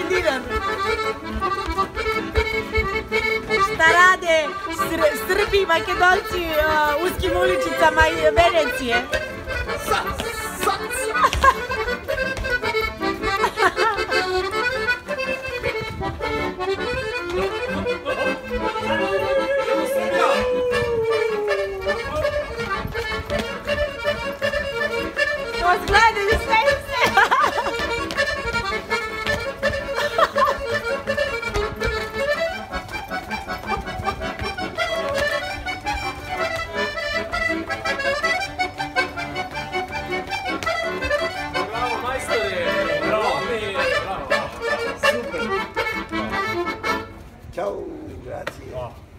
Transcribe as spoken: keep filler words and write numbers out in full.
dinar. Šta rade Srbi i Makedonci u uskim uličicama Venecije? Sac, sac. Gledaju sve i sve. Bravo, majstore! Bravo! Bravo! Super! Ciao, grazie.